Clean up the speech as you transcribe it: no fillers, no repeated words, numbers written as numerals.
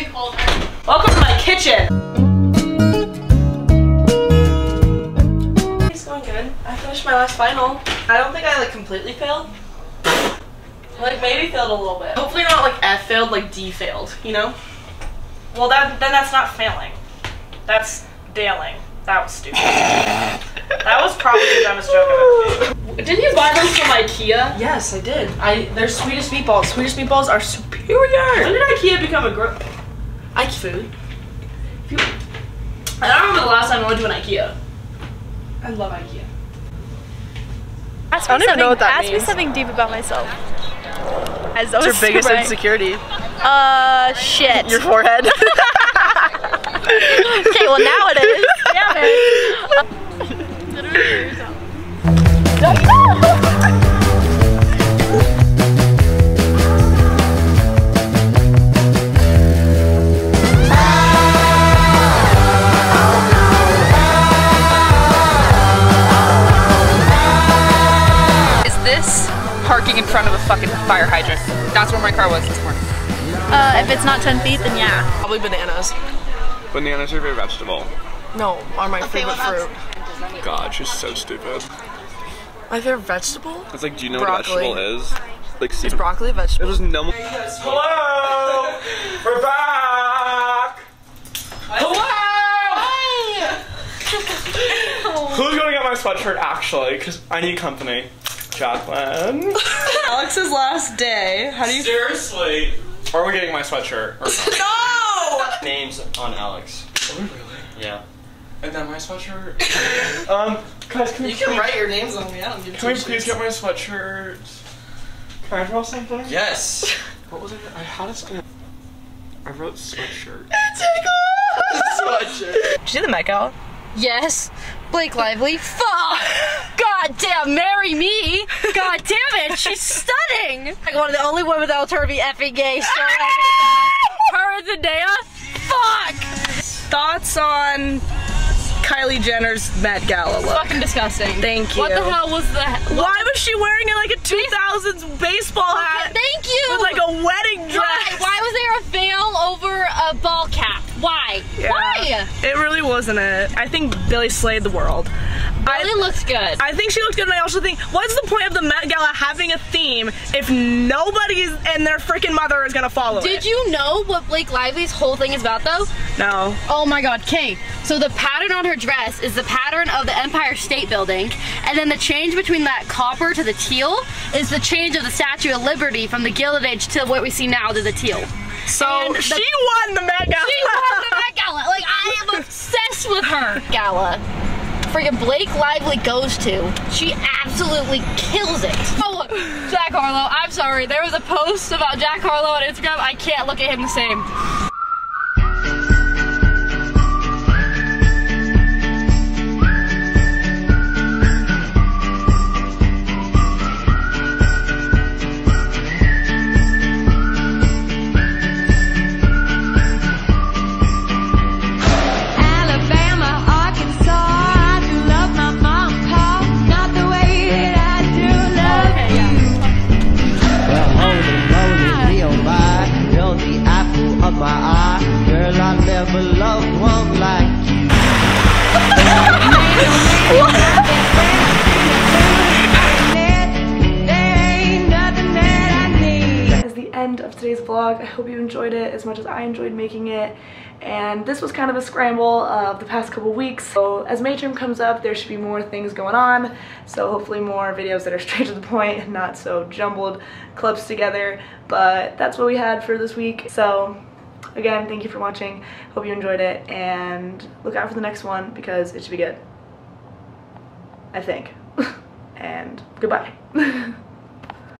Welcome to my kitchen. It's going good. I finished my last final. I don't think I like completely failed. Like maybe failed a little bit. Hopefully not like F failed, like D failed, you know? Well then that's not failing. That's failing. That was stupid. That was probably the dumbest joke I've ever made. Didn't you buy those from IKEA? Yes, I did. They're Swedish meatballs. Swedish meatballs are superior. When did IKEA become a group? Food. I don't remember the last time I went to an IKEA. I love IKEA. I don't even know what that means. Ask me something deep about myself. What's your biggest insecurity? Shit. Your forehead. Okay, well now it is. Damn it. Parking in front of a fucking fire hydrant. That's where my car was this morning. If it's not 10 feet, then yeah. Probably bananas. Bananas are your favorite vegetable. No, are my favorite fruit. God, she's so stupid. My favorite vegetable? It's like, do you know broccoli. what a vegetable is? Like, is broccoli a vegetable? There's no. Hello! We're back! Hello! Hi! Who's going to get my sweatshirt actually? Because I need company. Jacqueline. Alex's last day. How do you? Seriously? Are we getting my sweatshirt? No! Names on Alex. Are we really? Yeah. And then my sweatshirt? Guys, can you can write your names on me. I don't give Can we please get my sweatshirt? Can I draw something? Yes. What was it? I wrote sweatshirt. Take off! Sweatshirt. Did you see the Met Gala? Yes. Blake Lively. Fuck! God damn, marry me! God damn it, she's stunning! Like one of the only women that will turn me effing gay. So her and Zendaya. Fuck! Thoughts on Kylie Jenner's Met Gala look? Fucking disgusting. Thank you. What the hell was that? Why was she wearing like a 2000s baseball hat? Thank you! With like a wedding dress. Why was there a veil over a ball cap? Why? Yeah, Why? it really wasn't it. I think Billie slayed the world. Billie looks good. I think she looks good, and I also think, what's the point of the Met Gala having a theme if nobody and their freaking mother is gonna follow it? Did you know what Blake Lively's whole thing is about, though? No. Oh my god, Kay. So the pattern on her dress is the pattern of the Empire State Building, and then the change between that copper to the teal is the change of the Statue of Liberty from the Gilded Age to what we see now to the teal. So she won the Met Gala. She won the Met Gala. Like, I am obsessed with her. Gala. Friggin' Blake Lively goes to. She absolutely kills it. Oh, Jack Harlow, I'm sorry. There was a post about Jack Harlow on Instagram. I can't look at him the same. End of today's vlog. I hope you enjoyed it as much as I enjoyed making it, and this was kind of a scramble of the past couple weeks. So as May term comes up, there should be more things going on, so hopefully more videos that are straight to the point and not so jumbled clips together, but that's what we had for this week. So again, thank you for watching, hope you enjoyed it, and look out for the next one because it should be good, I think. And goodbye.